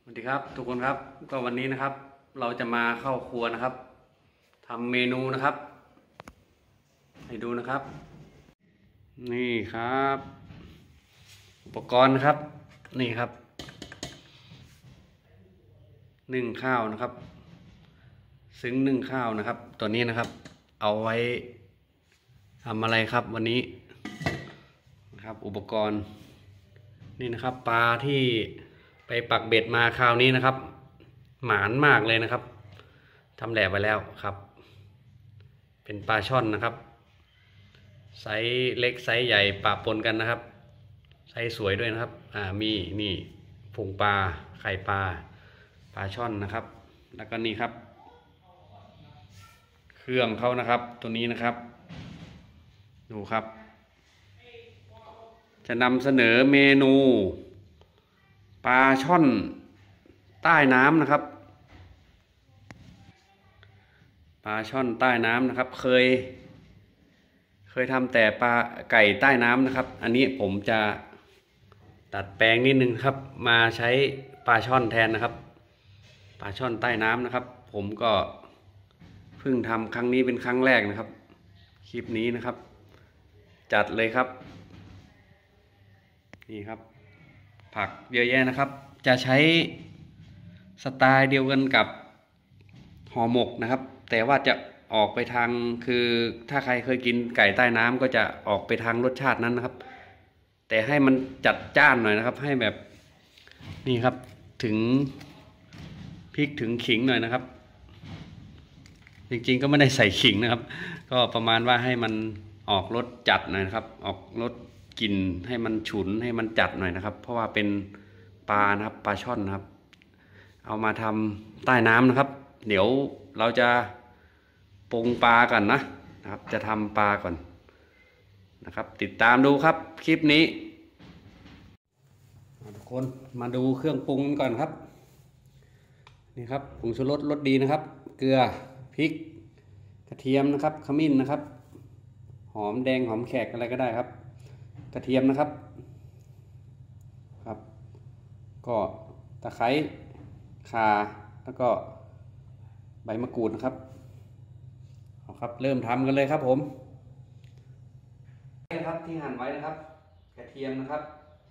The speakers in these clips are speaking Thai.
สวัสดีครับทุกคนครับก็วันนี้นะครับเราจะมาเข้าครัวนะครับทำเมนูนะครับให้ดูนะครับนี่ครับอุปกรณ์นะครับนี่ครับนึ่งข้าวนะครับซึ้งนึ่งข้าวนะครับตัวนี้นะครับเอาไว้ทำอะไรครับวันนี้นะครับอุปกรณ์นี่นะครับปลาที่ไปปักเบ็ดมาคราวนี้นะครับหมานมากเลยนะครับทำแหลกไปแล้วครับเป็นปลาช่อนนะครับไซส์เล็กไซส์ใหญ่ปะปนกันนะครับไซส์สวยด้วยนะครับมีนี่ผงปลาไข่ปลาช่อนนะครับแล้วก็นี่ครับเครื่องเขานะครับตัวนี้นะครับดูครับจะนำเสนอเมนูปลาช่อนใต้น้ำนะครับปลาช่อนใต้น้ำนะครับเคยทำแต่ปลาไก่ใต้น้ำนะครับอันนี้ผมจะตัดแปลงนิดนึงครับมาใช้ปลาช่อนแทนนะครับปลาช่อนใต้น้ำนะครับผมก็เพิ่งทำครั้งนี้เป็นครั้งแรกนะครับคลิปนี้นะครับจัดเลยครับนี่ครับผักเยอะแยะนะครับจะใช้สไตล์เดียวกันกับห่อหมกนะครับแต่ว่าจะออกไปทางคือถ้าใครเคยกินไก่ใต้น้ำก็จะออกไปทางรสชาตินั้นนะครับแต่ให้มันจัดจ้านหน่อยนะครับให้แบบนี่ครับถึงพริกถึงขิงหน่อยนะครับจริงๆก็ไม่ได้ใส่ขิงนะครับก็ประมาณว่าให้มันออกรสจัดหน่อยนะครับออกรสกลิ่นให้มันฉุนให้มันจัดหน่อยนะครับเพราะว่าเป็นปลานะครับปลาช่อนนะครับเอามาทำใต้น้ำนะครับเดี๋ยวเราจะปรุงปลาก่อนนะครับจะทำปลาก่อนนะครับติดตามดูครับคลิปนี้ทุกคนมาดูเครื่องปรุงก่อนครับนี่ครับผงชูรสรสดีนะครับเกลือพริกกระเทียมนะครับขมิ้นนะครับหอมแดงหอมแขกอะไรก็ได้ครับกระเทียมนะครับครับก็ตะไคร้ข่าแล้วก็ใบมะกรูดนะครับเอาครับเริ่มทำกันเลยครับผมนะครับที่หั่นไว้นะครับกระเทียมนะครับ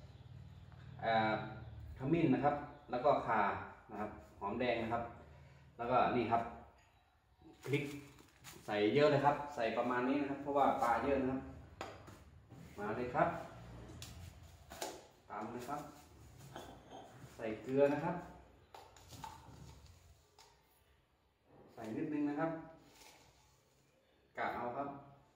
ขมิ้นนะครับแล้วก็ข่านะครับหอมแดงนะครับแล้วก็นี่ครับพริกใส่เยอะเลยครับใส่ประมาณนี้นะครับเพราะว่าปลาเยอะนะครับมาเลยครับตามเลยครับใส่เกลือนะครับใส่นิดนึงนะครับกะเอาครับ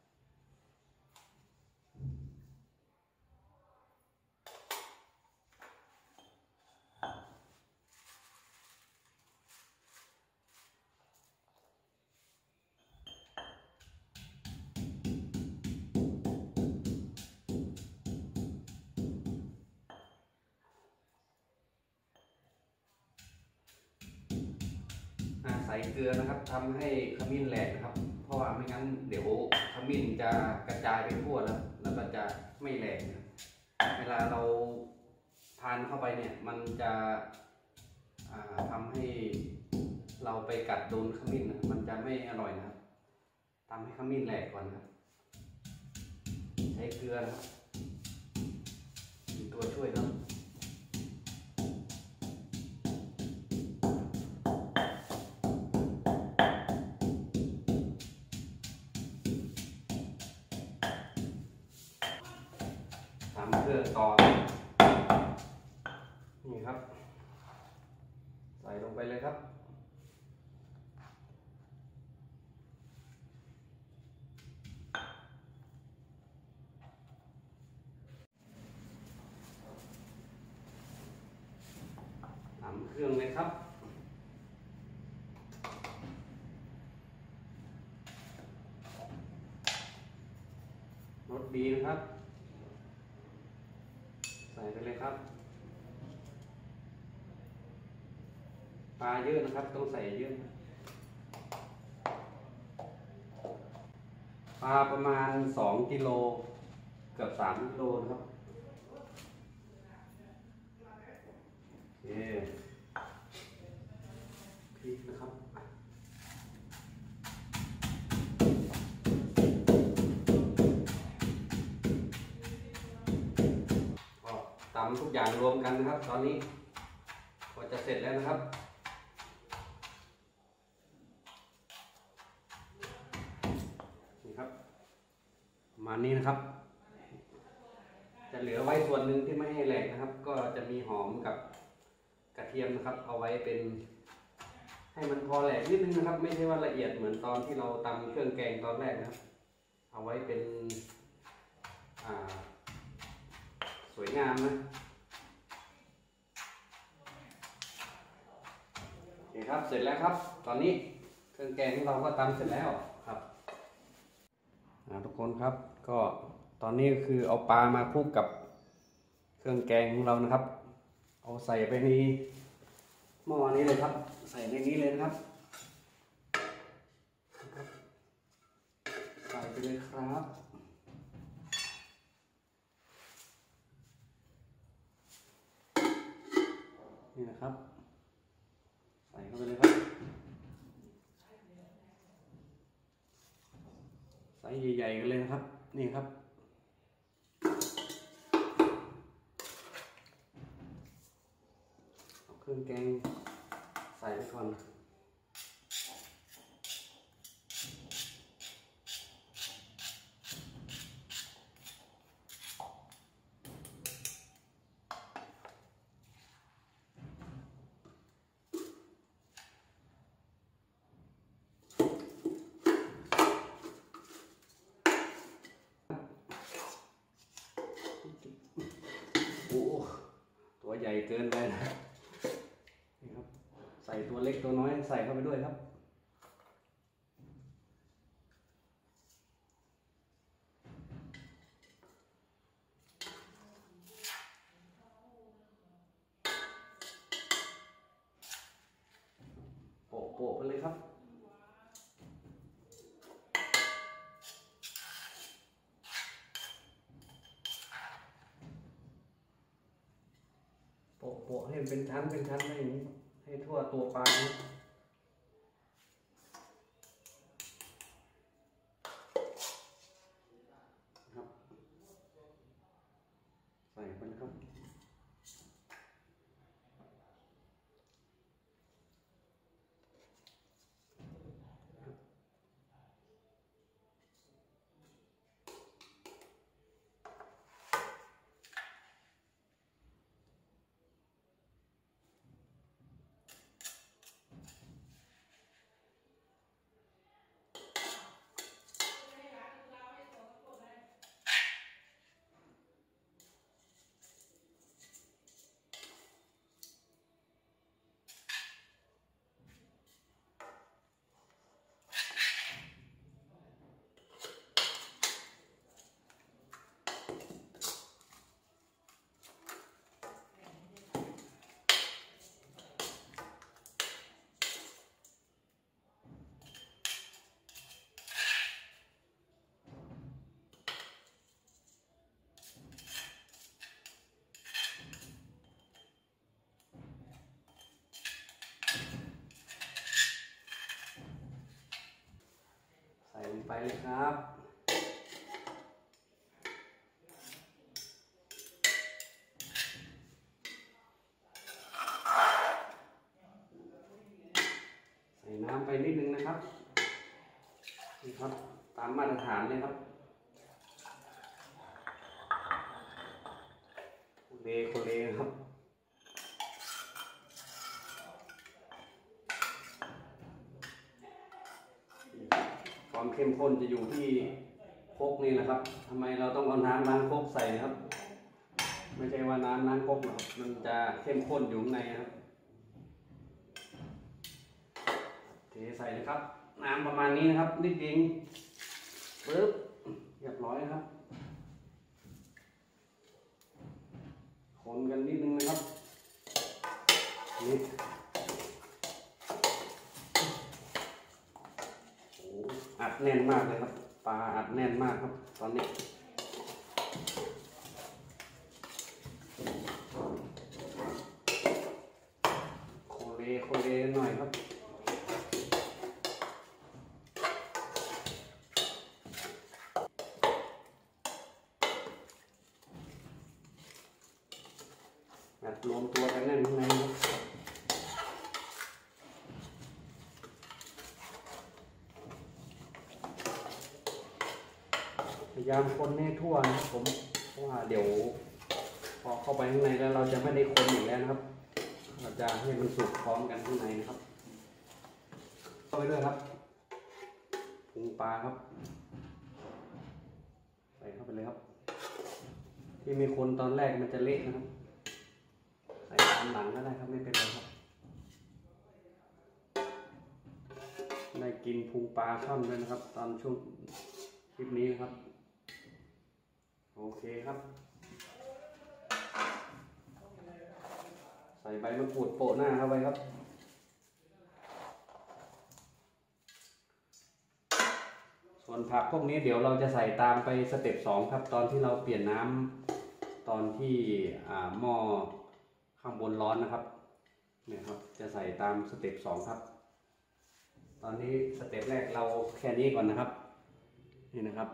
ใส่เกลือนะครับทำให้ขมิ้นแหลกนะครับเพราะว่าไม่งั้นเดี๋ยวขมิ้นจะกระจายไปทั่วแล้วก็จะไม่แหลกนะเวลาเราทานเข้าไปเนี่ยมันจะทำให้เราไปกัดโดนขมิ้นนะมันจะไม่อร่อยนะครับทำให้ขมิ้นแหลกก่อนนะครับใช้เกลือนะครับเป็นตัวช่วยครับทำเครื่องต่อนี่ครับใส่ลงไปเลยครับทำเครื่องเลยครับรสดีนะครับใส่ไปเลยครับปลาเยอะนะครับต้องใส่เยอะปลาประมาณ2 กิโลเกือบ3 กิโลนะครับโอเคำทุกอย่างรวมกันนะครับตอนนี้ก็จะเสร็จแล้วนะครับนี่ครับประมาณนี้นะครับจะเหลือไว้ส่วนหนึ่งที่ไม่ให้แหลกนะครับก็จะมีหอมกับกระเทียมนะครับเอาไว้เป็นให้มันพอแหลกนิดนึงนะครับไม่ใช่ว่าละเอียดเหมือนตอนที่เราตำเครื่องแกงตอนแรกนะครับเอาไว้เป็นสวยงามนะโอเคครับเสร็จแล้วครับตอนนี้เครื่องแกงของเราก็ตำเสร็จแล้วครับทุกคนครับก็ตอนนี้ก็คือเอาปลามาคลุกกับเครื่องแกงของเรานะครับเอาใส่ไปในหม้อนี้เลยครับใส่ในนี้เลยนะครับใส่ไปเลยครับนี่นะครับใส่เข้าไปเลยครับไซส์ใหญ่ๆกันเลยนะครับนี่ครับเอาเครื่องแกงใส่ไปก่อนโอ้ตัวใหญ่เกินไปนะนี่ครับใส่ตัวเล็กตัวน้อยใส่เข้าไปด้วยครับโปะๆไปเลยครับโปะให้เป็นชั้นเป็นชั้นให้อย่างนี้ให้ทั่วตัวปลาครับใส่ไปนะครับใส่ลงไปเลยครับใส่น้ำไปนิดนึงนะครับนี่ครับตามมาตรฐานเลยครับโคเลครับความเข้มข้นจะอยู่ที่ครกนี่แหละครับทำไมเราต้องเอาน้ำล้างครกใส่นะครับไม่ใช่ว่าน้ำล้างครกหรอกมันจะเข้มข้นอยู่ข้างในครับเทใส่เลยครับน้ำประมาณนี้นะครับนิดเดียวปึ๊บเรียบร้อยครับคนกันนิดนึงนะครับนี่อัดแน่นมากเลยครับปลาอัดแน่นมากครับตอนนี้โคเลหน่อยครับแบบรวมตัวกันแน่นข้างในครับพยายามคนให้ทั่วนะครับผมเพราะว่าเดี๋ยวพอเข้าไปข้างในแล้วเราจะไม่ได้คนอีกแล้วนะครับเราจะให้มันสุกพร้อมกันข้างในนะครับเข้าไปด้วยครับพุงปลาครับใส่เข้าไปเลยครับที่มีคนตอนแรกมันจะเละนะครับใส่ตามหลังก็ได้ครับไม่เป็นไรครับได้กินพุงปลาช่อนด้วยนะครับตอนช่วงคลิปนี้นะครับโอเคครับใส่ใบมะกรูดโปะหน้าเข้าไปครับส่วนผักพวกนี้เดี๋ยวเราจะใส่ตามไปสเต็ป2ครับตอนที่เราเปลี่ยนน้ำตอนที่หม้อข้างบนร้อนนะครับเนี่ยครับจะใส่ตามสเต็ป2ครับตอนนี้สเต็ปแรกเราแค่นี้ก่อนนะครับนี่นะครับ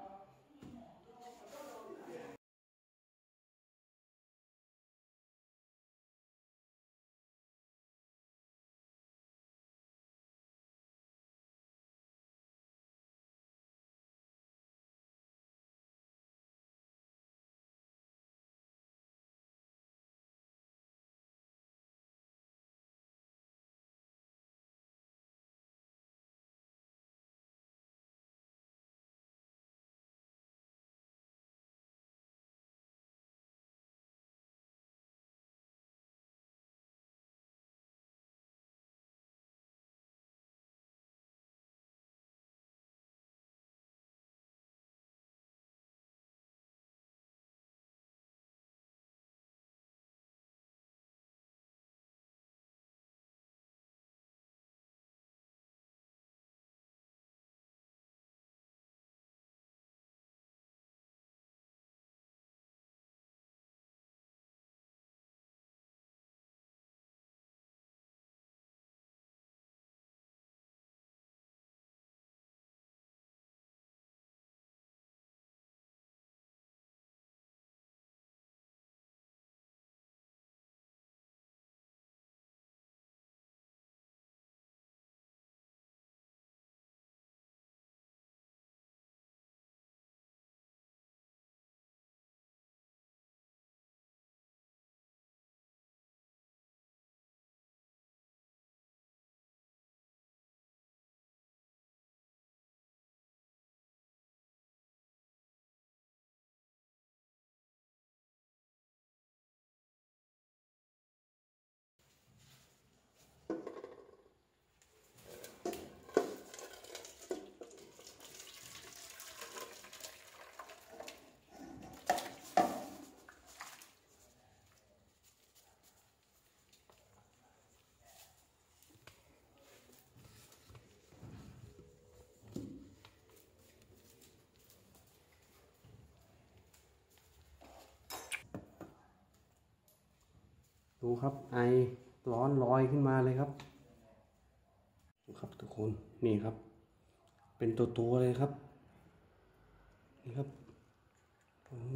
ดูครับไอร้อนลอยขึ้นมาเลยครับดูครับทุกคนนี่ครับเป็นตัวเลยครับนี่ครับโอ้โห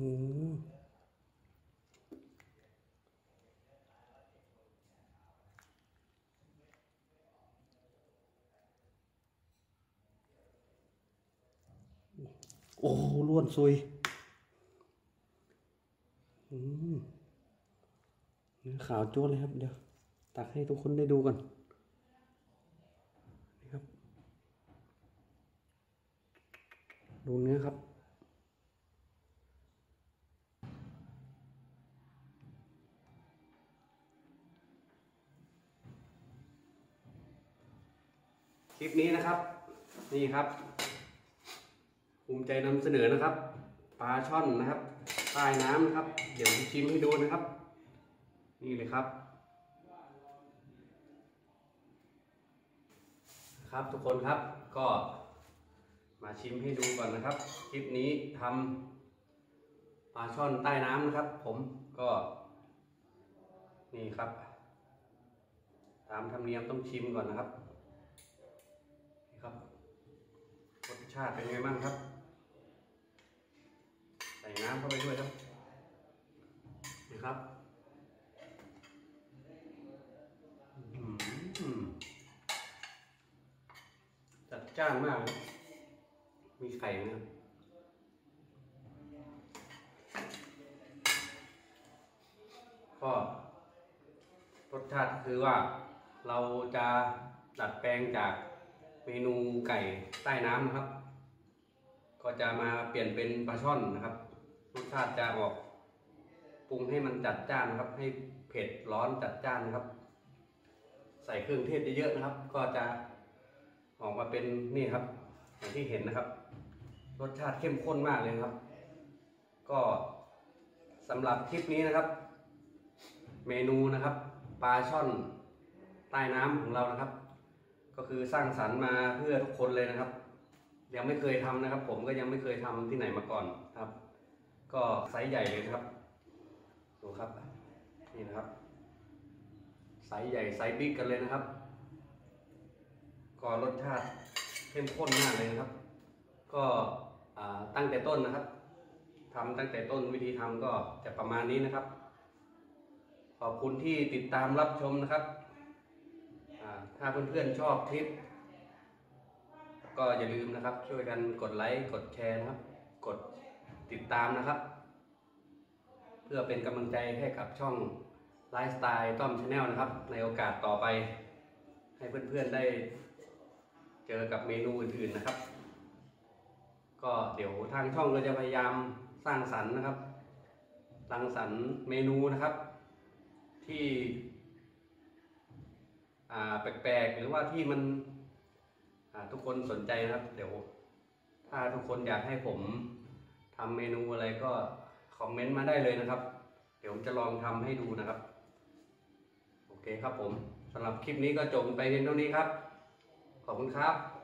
โอ้ล้วนซุยเนื้อขาวโจ้เลยครับเดี๋ยวตักให้ทุกคนได้ดูกันนี่ครับดูเนื้อครับคลิปนี้นะครับนี่ครับภูมิใจนำเสนอนะครับปลาช่อนนะครับใต้น้ำนะครับเดี๋ยวชิมให้ดูนะครับนี่เลยครับครับทุกคนครับก็มาชิมให้ดูก่อนนะครับคลิปนี้ทำปลาช่อนใต้น้ำนะครับผมก็นี่ครับตามธรรมเนียมต้องชิมก่อนนะครับนี่ครับรสชาติเป็นไงบ้างครับใส่น้ำเข้าไปด้วยครับนี่ครับจ้านมากมีไข่นะครับก็รสชาติคือว่าเราจะดัดแปลงจากเมนูไก่ใต้น้ำนะครับก็จะมาเปลี่ยนเป็นปลาช่อนนะครับรสชาติจะออกปรุงให้มันจัดจ้านนะครับให้เผ็ดร้อนจัดจ้านนะครับใส่เครื่องเทศเยอะๆนะครับก็จะออกมาเป็นนี่ครับอย่างที่เห็นนะครับรสชาติเข้มข้นมากเลยครับก็สำหรับคลิปนี้นะครับเมนูนะครับปลาช่อนใต้น้ำของเรานะครับก็คือสร้างสรรค์มาเพื่อทุกคนเลยนะครับยังไม่เคยทำนะครับผมก็ยังไม่เคยทำที่ไหนมาก่อนครับก็ไซส์ใหญ่เลยนะครับดูครับนี่นะครับไซส์ใหญ่ไซส์บิ๊กกันเลยนะครับก็รสชาติเข้มข้นมากเลยนะครับก็ตั้งแต่ต้นนะครับทำตั้งแต่ต้นวิธีทำก็จะประมาณนี้นะครับขอบคุณที่ติดตามรับชมนะครับถ้าเพื่อนๆชอบคลิปก็อย่าลืมนะครับช่วยกันกดไลค์กดแชร์นะครับกดติดตามนะครับเพื่อเป็นกำลังใจให้กับช่องไลฟ์สไตล์ต้อมชาแนลนะครับในโอกาสต่อไปให้เพื่อนๆได้เจอกับเมนูอื่นๆนะครับก็เดี๋ยวทางช่องเราจะพยายามสร้างสรรค์นะครับรังสรรค์เมนูนะครับที่แปลกๆหรือว่าที่มันทุกคนสนใจนะครับเดี๋ยวถ้าทุกคนอยากให้ผมทำเมนูอะไรก็คอมเมนต์มาได้เลยนะครับเดี๋ยวผมจะลองทำให้ดูนะครับโอเคครับผมสำหรับคลิปนี้ก็จบไปเพียงเท่านี้ครับขอบคุณครับ